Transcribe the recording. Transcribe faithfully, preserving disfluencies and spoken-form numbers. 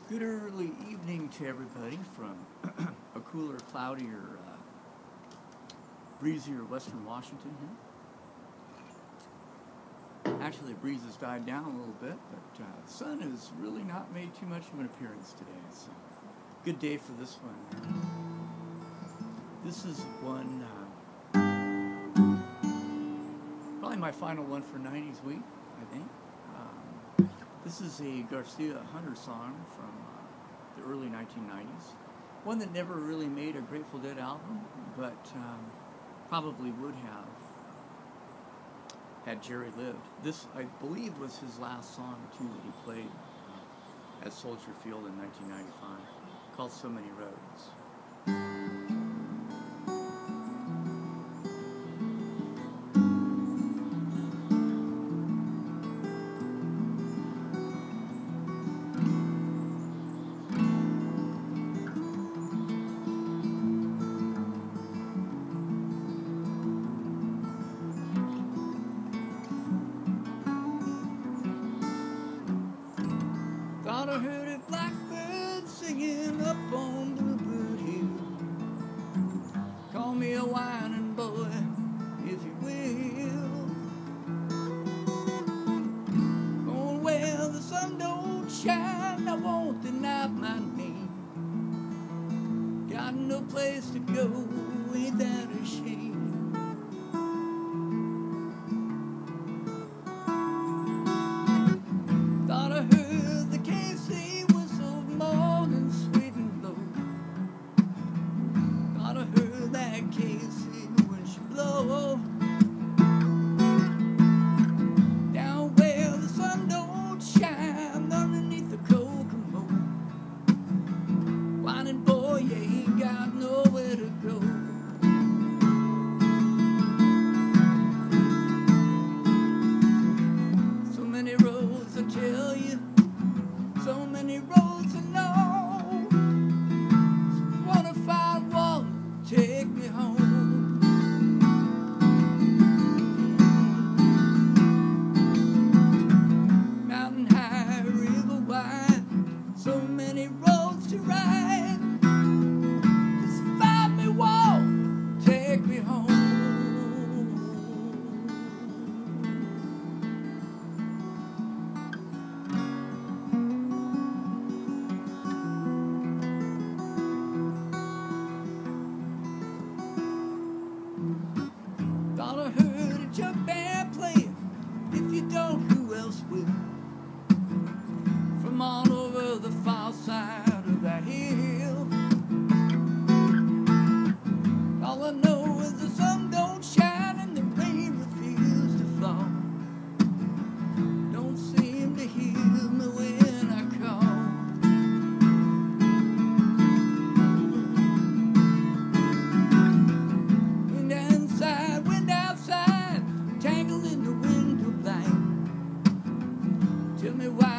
Good early evening to everybody from a cooler, cloudier, uh, breezier Western Washington here. Actually, the breeze has died down a little bit, but uh, the sun has really not made too much of an appearance today. So, good day for this one. This is one, uh, probably my final one for nineties week, I think. Um, this is a Garcia Hunter song from uh, the early nineteen nineties. One that never really made a Grateful Dead album, but um, probably would have had Jerry lived. This, I believe, was his last song, too, that he played uh, at Soldier Field in nineteen ninety-five, called So Many Roads. Thought I heard a blackbird singing up on Bluebird Hill. Call me a whining boy, if you will. Oh, well, the sun don't shine, I won't deny my name. Got no place to go, ain't that a shame? Thought I heard Casey when she blow down where the sun don't shine underneath the Kokomo. Whining boy, you ain't got nowhere to go. So many roads I tell you, so many roads I know. Wanna find one, take me home. Mountain high, river wide, so many roads to ride. Just find me one, take me home. Thought I heard a jump band playing, if you don't, who else will? From all over the far side of that hill. All I know is the sun don't shine and the rain refuses to fall. Don't seem to hear me when I call. Wind inside, wind outside, tangled in the window blind. Tell me why